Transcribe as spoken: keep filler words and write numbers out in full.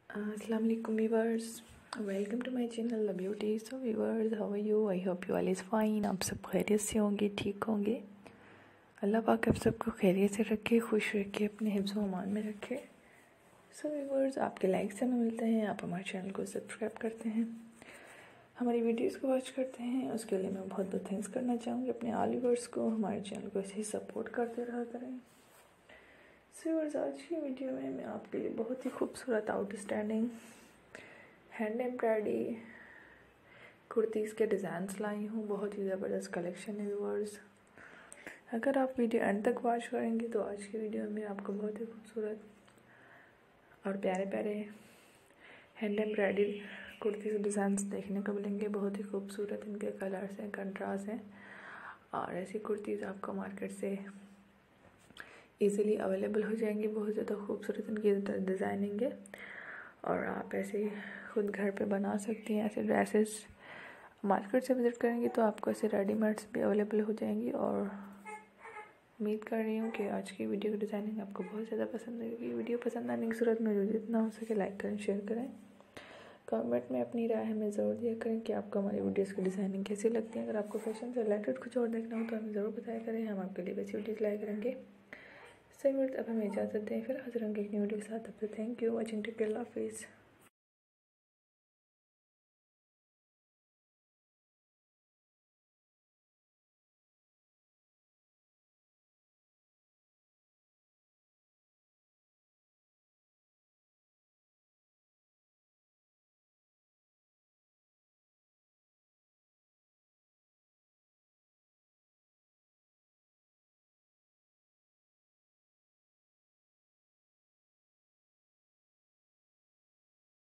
अस्सलाम वालेकुम viewers, welcome to my channel the beauty. So viewers, how are you? I hope you all is fine. आप सब खैरियत से होंगे, ठीक होंगे। अल्लाह पाक आप सबको खैरियत से रखे, खुश रखे, अपने हिफ्ज़ व अमान में रखे। सो व्यूअर्स, आपके लाइक से हमें मिलते हैं, आप हमारे चैनल को सब्सक्राइब करते हैं, हमारी वीडियोस को वॉच करते हैं। उसके लिए मैं बहुत बहुत थैंक्स करना चाहूँगी अपने ऑल व्यूअर्स को। हमारे चैनल को ऐसे ही सपोर्ट करते रहा करें। सो व्यूअर्स, आज की वीडियो में मैं आपके लिए बहुत ही खूबसूरत आउटस्टैंडिंग हैंड एम्ब्रॉयडरी कुर्तीज़ के डिज़ाइंस लाई हूँ। बहुत ही ज़बरदस्त कलेक्शन है व्यूअर्स। अगर आप वीडियो एंड तक वॉच करेंगे तो आज की वीडियो में आपको बहुत ही खूबसूरत और प्यारे प्यारे हैंड एम्ब्रॉयडरी कुर्ती के डिज़ाइंस देखने को मिलेंगे। बहुत ही खूबसूरत इनके कलर्स हैं, कंट्रास्ट हैं, और ऐसी कुर्तीज़ आपको मार्केट से इजीली अवेलेबल हो जाएंगी। बहुत ज़्यादा खूबसूरत इनकी डिज़ाइनिंग है, और आप ऐसे खुद घर पे बना सकती हैं। ऐसे ड्रेसेस मार्केट से विज़िट करेंगी तो आपको ऐसे रेडीमेड्स भी अवेलेबल हो जाएंगी। और उम्मीद कर रही हूँ कि आज की वीडियो की डिज़ाइनिंग आपको बहुत ज़्यादा पसंद आएगी। वीडियो पसंद आने की सूरत में जो जितना हो सके लाइक करें, शेयर करें, कमेंट में अपनी राय हमें ज़रूर दिया करें कि आपको हमारी वीडियोज़ की डिज़ाइनिंग कैसी लगती है। अगर आपको फैशन से रिलेटेड कुछ और देखना हो तो हमें ज़रूर बताया करें, हम आपके लिए वैसी वीडियोज़ लाया करेंगे। सही वर्ड, अब हमें इजाज़त दें, फिर हाजिर होंगे एक न्यू वीडियो के साथ। तब तक thank you watching, take care, अल्लाह हाफिज़।